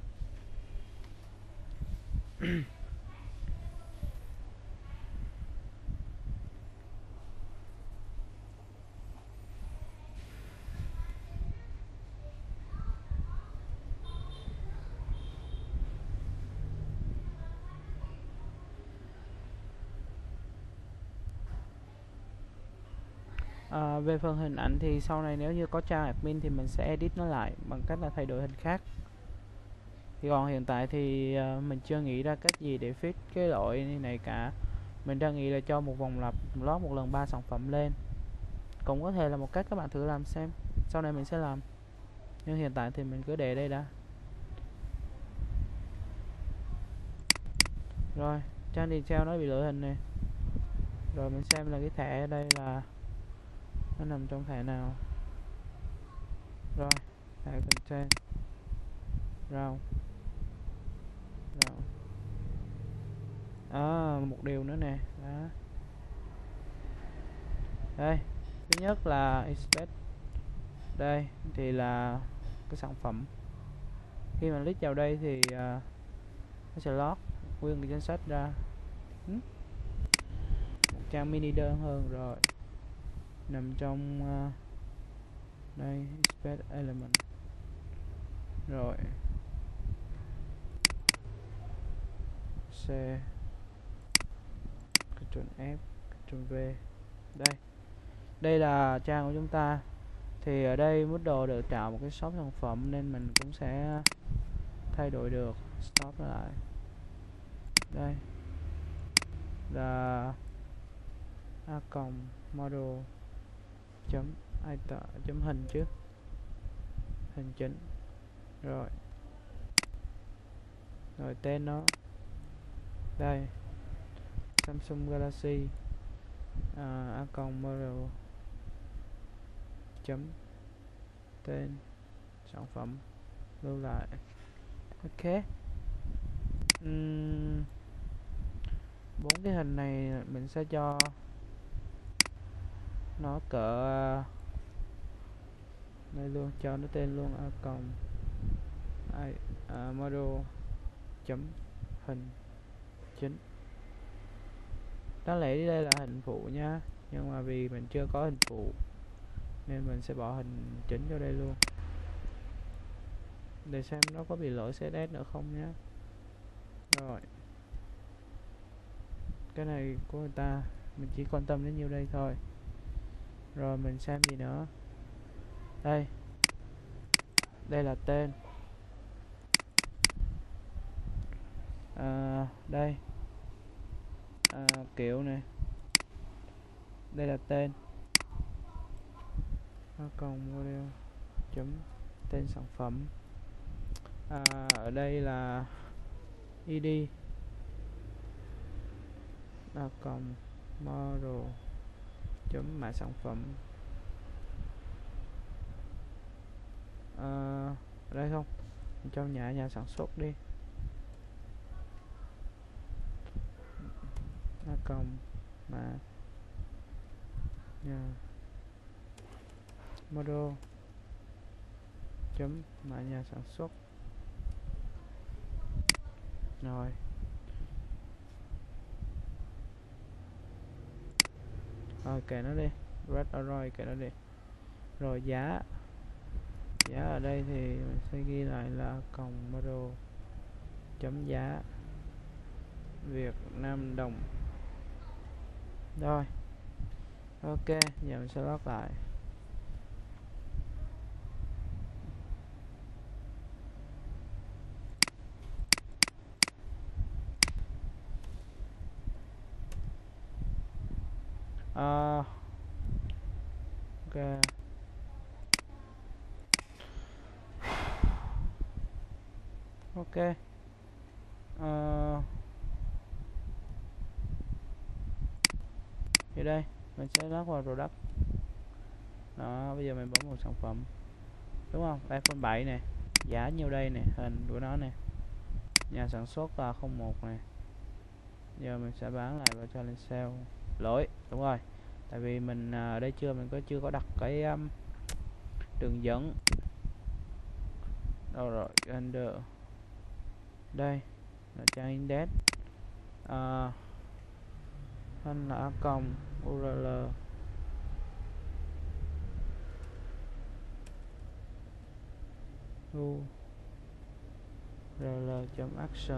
Về phần hình ảnh thì sau này nếu như có trang admin thì mình sẽ edit nó lại bằng cách là thay đổi hình khác. Thì còn hiện tại thì mình chưa nghĩ ra cách gì để fix cái lỗi này cả. Mình đang nghĩ là cho một vòng lặp lót một lần 3 sản phẩm lên. Cũng có thể là một cách các bạn thử làm xem. Sau này mình sẽ làm. Nhưng hiện tại thì mình cứ để đây đã. Rồi, trang detail nó bị lỗi hình này. Rồi mình xem là cái thẻ ở đây là nó nằm trong thẻ nào. Rồi, thẻ content round. Một điều nữa nè. Đó. Đây, thứ nhất là expect. Đây thì là cái sản phẩm. Khi mà click vào đây thì nó sẽ lót nguyên cái danh sách ra. Một trang mini đơn hơn. Rồi, nằm trong đây expect element. Rồi C, Ctrl F, Ctrl V. Đây là trang của chúng ta. Thì ở đây Moodle được tạo một cái shop sản phẩm nên mình cũng sẽ thay đổi được. Stop nó lại. Đây là model chấm item chấm hình trước, hình chính. Rồi Rồi tên nó đây, Samsung Galaxy model chấm tên sản phẩm, lưu lại. Ok. Bốn cái hình này mình sẽ cho nó cỡ đây luôn, cho nó tên luôn model chấm hình chính. Đáng lẽ đây là hình phụ nha, nhưng mà vì mình chưa có hình phụ nên mình sẽ bỏ hình chính cho đây luôn, để xem nó có bị lỗi CSS nữa không nhé. Rồi, cái này của người ta mình chỉ quan tâm đến nhiêu đây thôi. Rồi mình xem gì nữa. Đây là tên. Đây kiểu này, đây là tên, còn model chấm tên sản phẩm. Ở đây là id, còn model chấm mã sản phẩm. Ở đây không, trong nhà sản xuất đi, còn mã model chấm mã nhà sản xuất. Rồi kệ nó đi, rồi kệ nó đi. Rồi giá ở đây thì mình sẽ ghi lại là còng model chấm giá Việt Nam đồng. Rồi ok, giờ mình sẽ lót lại. Ok, ok. Thì đây mình sẽ lót vào product đó. Bây giờ mình bấm một sản phẩm, đúng không? iPhone 7 này, giá nhiêu đây nè, hình của nó nè, nhà sản xuất là 01 này. Giờ mình sẽ bán lại và cho lên sale. Lỗi, đúng rồi, tại vì mình ở đây mình chưa có đặt cái đường dẫn. Đâu rồi, render đây là trang index, hình là còng url url.action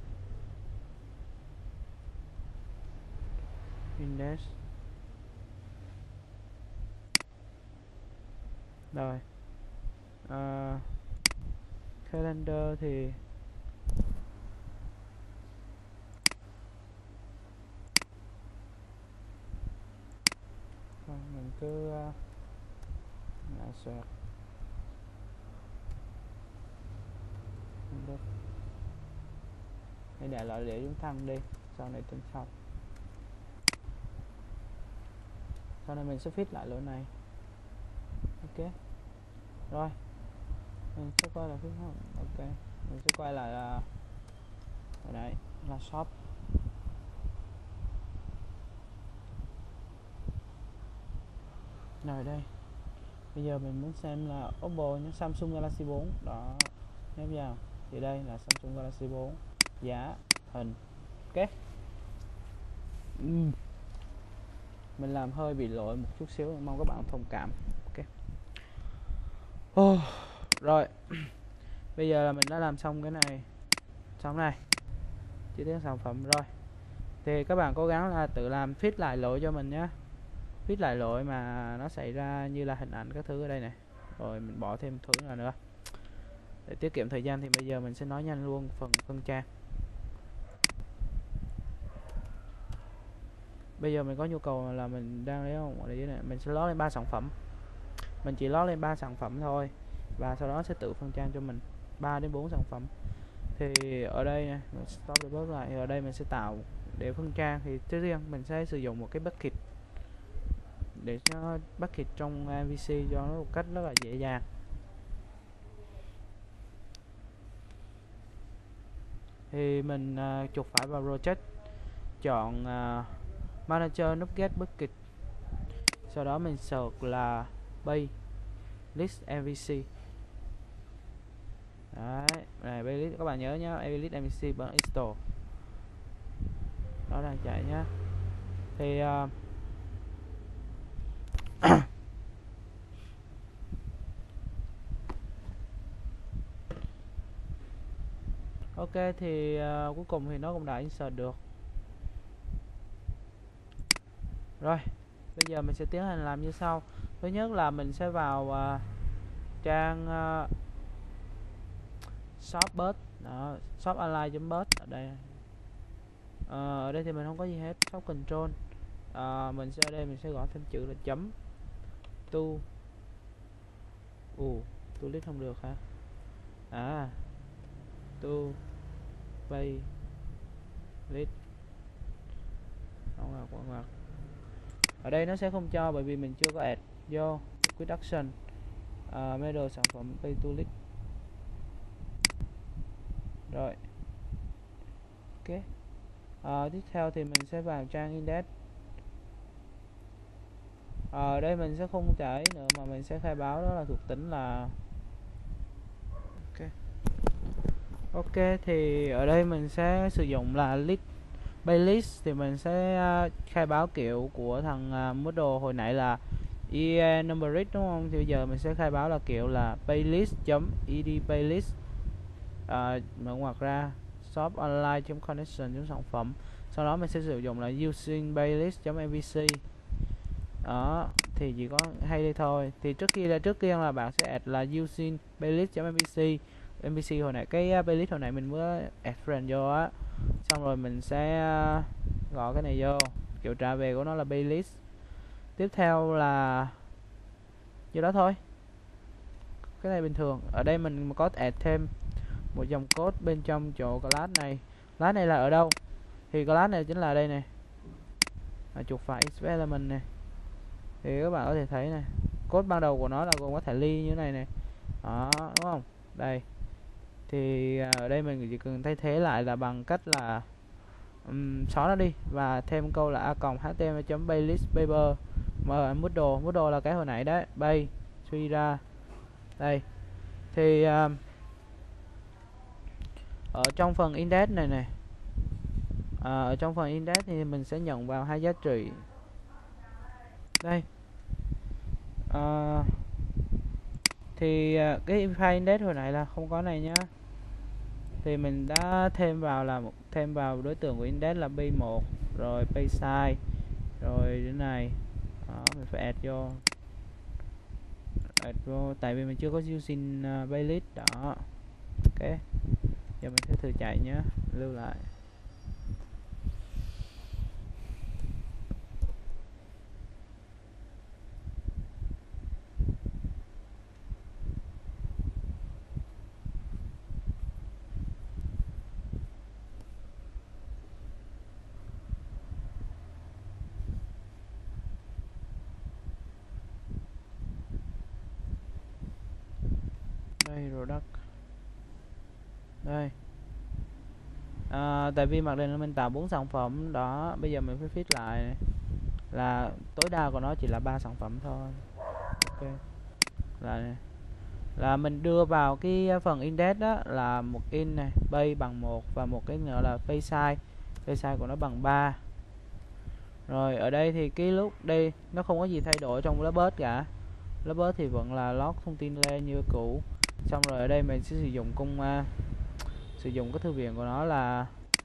index. Rồi calendar thì mình cứ ngã xoẹt hãy để lại để chúng thăng đi, sau này tính sau. Sau này mình sẽ fit lại lỗi này. Ok, rồi mình sẽ quay lại phía không. Ok, mình sẽ quay lại là ở đây là shop. Rồi đây, bây giờ mình muốn xem là Oppo nhé, Samsung Galaxy 4 đó, nhấp vào thì đây là Samsung Galaxy 4, giá, hình. Ok, mình làm hơi bị lỗi một chút xíu, mong các bạn thông cảm. Ok, rồi bây giờ là mình đã làm xong cái này, xong này chi tiết sản phẩm rồi, thì các bạn cố gắng là tự làm fit lại lỗi cho mình nhé, fit lại lỗi mà nó xảy ra như là hình ảnh các thứ ở đây này, rồi mình bỏ thêm thứ nào nữa để tiết kiệm thời gian. Thì bây giờ mình sẽ nói nhanh luôn phần phân trang. Bây giờ mình có nhu cầu là mình đang lấy không ở dưới này, mình sẽ lót lên 3 sản phẩm, mình chỉ lót lên 3 sản phẩm thôi, và sau đó sẽ tự phân trang cho mình 3 đến 4 sản phẩm. Thì ở đây nè, mình stop debug lại. Thì ở đây mình sẽ tạo để phân trang. Thì trước tiên mình sẽ sử dụng một cái bucket để cho bucket trong MVC cho nó một cách rất là dễ dàng. Thì mình chuột phải vào project, chọn manager nút get bucket, sau đó mình search là bay list MVC. Đấy, này playlist các bạn nhớ nhá, playlist MVC bằng install. Nó đang chạy nhá. Thì ok, thì cuối cùng thì nó cũng đã insert được. Rồi, bây giờ mình sẽ tiến hành làm như sau. Thứ nhất là mình sẽ vào trang shop.bus, đó, shopalign.bus ở đây. Ở đây thì mình không có gì hết, shop control. Mình sẽ ở đây mình sẽ gõ thêm chữ là chấm to. To list không được hả? To pay list không là quan ngoặc. Ở đây nó sẽ không cho bởi vì mình chưa có add vô quick action model sản phẩm pay to list. Rồi, ok. Tiếp theo thì mình sẽ vào trang index. Ở đây mình sẽ không chảy nữa mà mình sẽ khai báo đó là thuộc tính là ok. Thì ở đây mình sẽ sử dụng là list playlist, thì mình sẽ khai báo kiểu của thằng model hồi nãy là ie numeric đúng không? Thì bây giờ mình sẽ khai báo là kiểu là playlist.ed playlist, mở ngoặc ra shop online.connection sản phẩm, sau đó mình sẽ sử dụng là using playlist.mvc. Đó, thì chỉ có hay đây thôi. Thì trước tiên là bạn sẽ add là using playlist.mvc. MVC hồi nãy, cái playlist hồi nãy mình mới add friend vô á, xong rồi mình sẽ gõ cái này vô, kiểu trả về của nó là playlist. Tiếp theo là như đó thôi, cái này bình thường. Ở đây mình có add thêm một dòng code bên trong chỗ class này. Class này là ở đâu? Thì class này chính là đây này, chuột phải inspect element này, thì các bạn có thể thấy này, code ban đầu của nó là gồm có thẻ ly như thế này này, đó, đúng không? Đây thì ở đây mình chỉ cần thay thế lại là bằng cách là xóa nó đi và thêm câu là a.html.playlist paper model là cái hồi nãy đấy, bay suy ra đây. Thì ở trong phần index này này, ở trong phần index thì mình sẽ nhận vào hai giá trị đây. Thì cái file index hồi nãy là không có này nhá, thì mình đã thêm vào đối tượng của index là p1 rồi pay size rồi đến này. Đó, mình phải add vô tại vì mình chưa có using playlist đó. Ok, giờ mình sẽ thử chạy nhé, lưu lại. Đây product đây. Tại vì mặc định là mình tạo 4 sản phẩm đó, bây giờ mình phải fit lại này, là tối đa của nó chỉ là 3 sản phẩm thôi. Ok, là mình đưa vào cái phần index đó là một in này, pay bằng 1 và một cái nữa là pay size của nó bằng 3. Rồi ở đây thì cái lúc đây nó không có gì thay đổi trong lớp bớt cả, lớp bớt thì vẫn là log thông tin lên như cũ. Xong rồi ở đây mình sẽ sử dụng sử dụng cái thư viện của nó là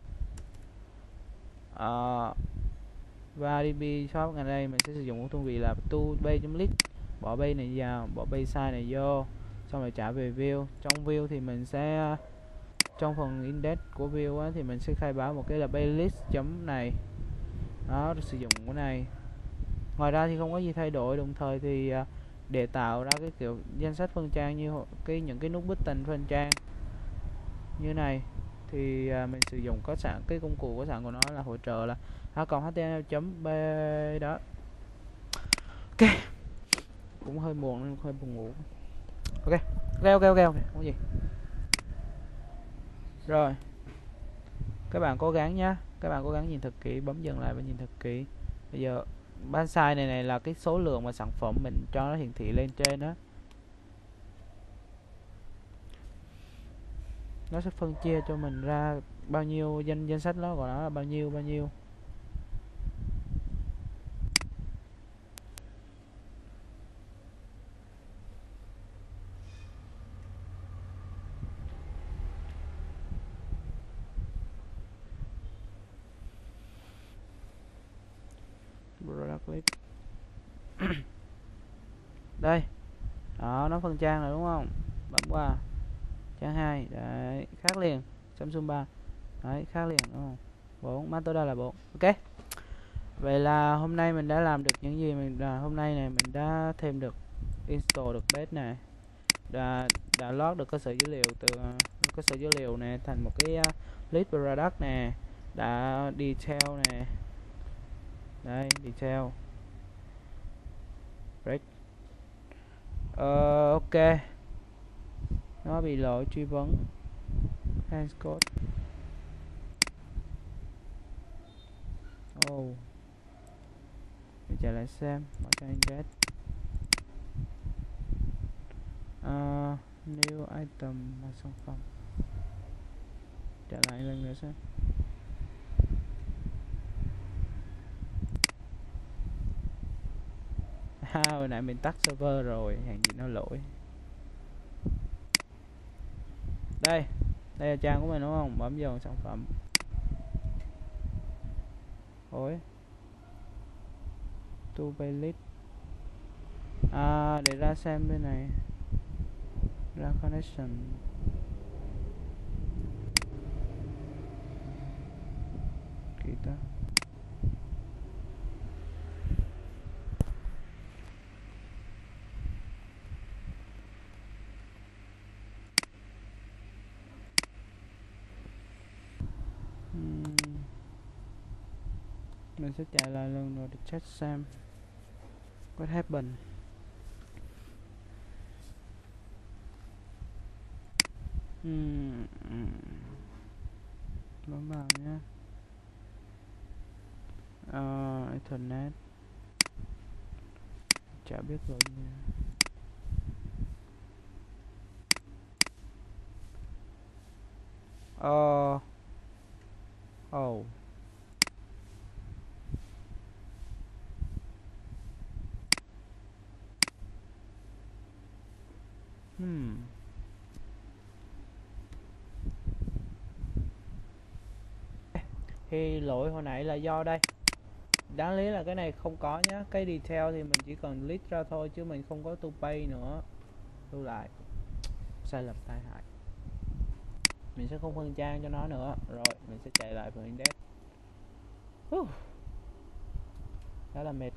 và db shop. Ngày đây mình sẽ sử dụng cái thư viện là to bay.list, bỏ bay này vào, bỏ bay size này vô, xong rồi trả về view. Trong view thì mình sẽ trong phần index của view á, thì mình sẽ khai báo một cái là playlist chấm này đó, sử dụng cái này. Ngoài ra thì không có gì thay đổi. Đồng thời thì để tạo ra cái kiểu danh sách phân trang như những cái nút button phân trang như này thì mình sử dụng có sẵn cái công cụ có sẵn của nó là hỗ trợ là còn html.b đó. Ok, cũng hơi muộn nên hơi buồn ngủ. Ok, không có gì. Rồi, các bạn cố gắng nhá, các bạn cố gắng nhìn thật kỹ, bấm dừng lại và nhìn thật kỹ. Bây giờ ban size này là cái số lượng mà sản phẩm mình cho nó hiển thị lên trên đó. Nó sẽ phân chia cho mình ra bao nhiêu danh sách đó của nó là bao nhiêu. Product list. Đây. Đó, nó phân trang rồi đúng không? Bấm qua trang 2, đấy, khác liền. Samsung 3. Đấy, khác liền đúng không? 4, Matoda là 4. Ok. Vậy là hôm nay mình đã làm được những gì hôm nay này mình đã thêm được install được base này. Đã load được cơ sở dữ liệu từ cơ sở dữ liệu này thành một cái list product nè, đã detail nè. Đây, detail. Break. Ok. Nó bị lỗi truy vấn. Hands code. Mình trở lại xem, mở trang index. New item là sản phẩm. Trở lại lần nữa xem. Hồi nãy mình tắt server rồi, hàng gì nó lỗi. Đây là trang của mình đúng không? Bấm vào sản phẩm. Ôi, to playlist. Để ra xem bên này. Ra connection. Kỳ ta. Mình sẽ chạy lại lần nữa để check xem what happened. Bấm vào nhé. Ethernet. Chả biết rồi gì. Thì lỗi hồi nãy là do đây. Đáng lý là cái này không có nhá. Cái detail thì mình chỉ cần list ra thôi chứ mình không có to pay nữa. Lưu lại. Sai lầm tai hại. Mình sẽ không phân trang cho nó nữa. Rồi mình sẽ chạy lại phần index. Đó là mệt.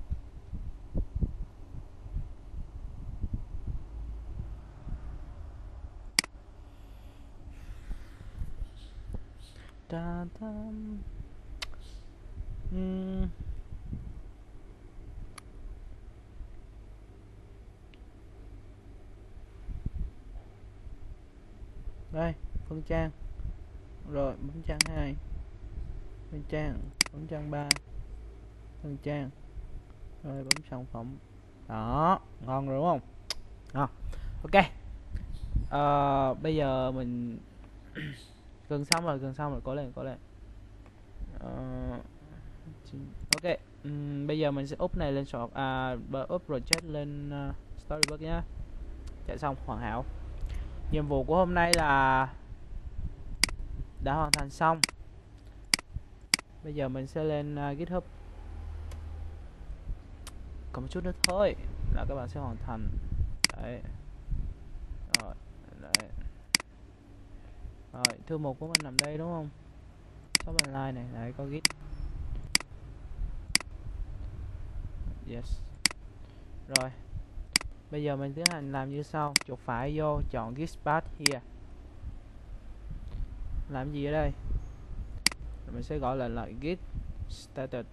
Đây, phân trang. Rồi, bấm trang 2. Phân trang, bấm trang 3. Phân trang. Rồi bấm sản phẩm. Đó, ngon rồi đúng không? Ok. Bây giờ mình gần xong rồi, cố lên. Ok. Bây giờ mình sẽ up này lên shop, up project lên Storybook nhá. Chạy xong hoàn hảo. Nhiệm vụ của hôm nay là đã hoàn thành xong. Bây giờ mình sẽ lên GitHub. Còn một chút nữa thôi là các bạn sẽ hoàn thành. Đấy. Rồi, đấy. Rồi, thư mục của mình nằm đây đúng không? Shop online này, đấy có git. Yes. Rồi. Bây giờ mình tiến hành làm như sau, chuột phải vô chọn git path here. làm gì ở đây. Mình sẽ gọi là lại git status.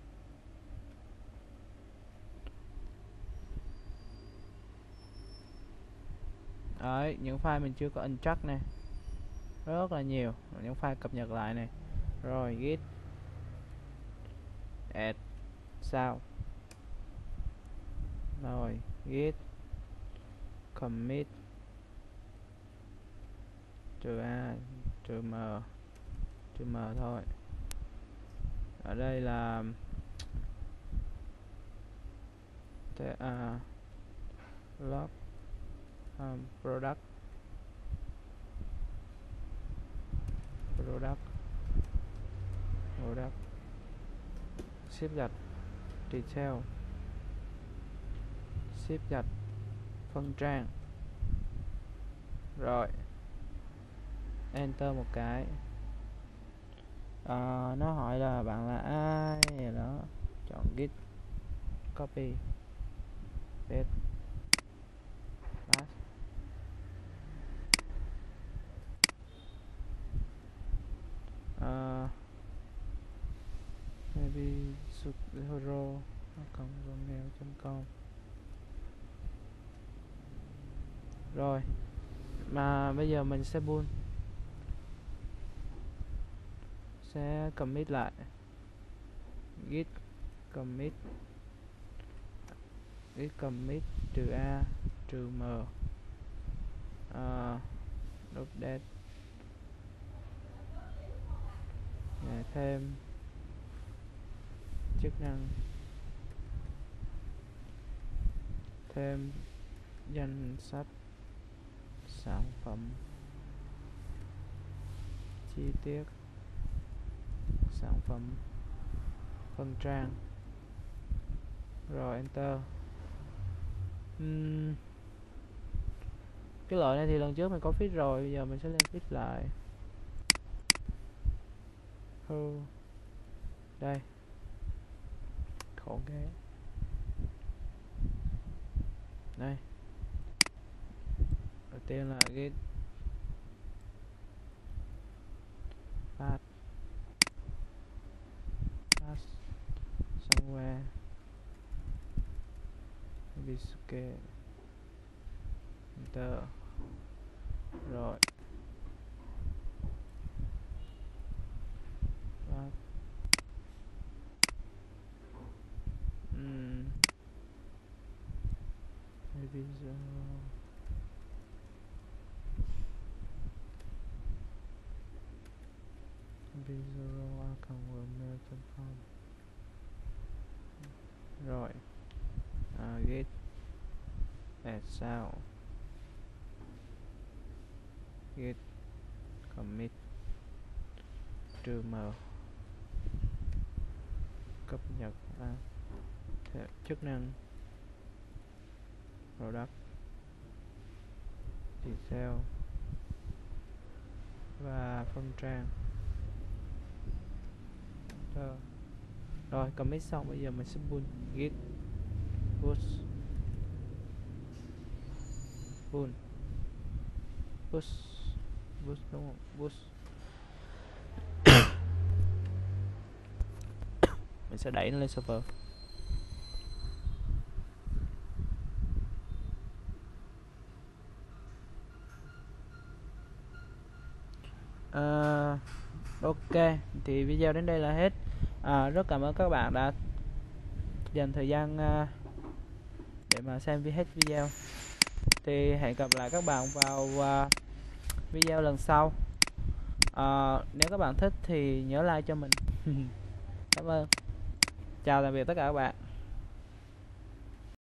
Đấy, những file mình chưa có untrack này rất là nhiều, những file cập nhật lại này. Rồi git add sao, rồi git commit trừ a trừ m thôi. Ở đây là log product ship gạch detail ship gạch phân trang. Rồi enter một cái. Nó hỏi là bạn là ai đó, chọn git copy paste maybe sudhiro@gmail.com. Rồi mà bây giờ mình sẽ build, sẽ commit lại git commit trừ a trừ m update thêm chức năng, thêm danh sách sản phẩm chi tiết sản phẩm phân trang. Rồi enter. Cái loại này thì lần trước mình có fix rồi, bây giờ mình sẽ lên fix lại. Đây khổ ghê. Đây đầu tiên là git path somewhere Bisuke enter. Rồi path maybe visual@gmail.com. Rồi git add sao, git commit trừ m cập nhật chức năng product detail và phân trang. Rồi commit xong, bây giờ mình sẽ build git push đúng không? Push mình sẽ đẩy nó lên server. Ok, thì video đến đây là hết. Rất cảm ơn các bạn đã dành thời gian để mà xem hết video. Thì hẹn gặp lại các bạn vào video lần sau. Nếu các bạn thích thì nhớ like cho mình. Cảm ơn. Chào tạm biệt tất cả các bạn.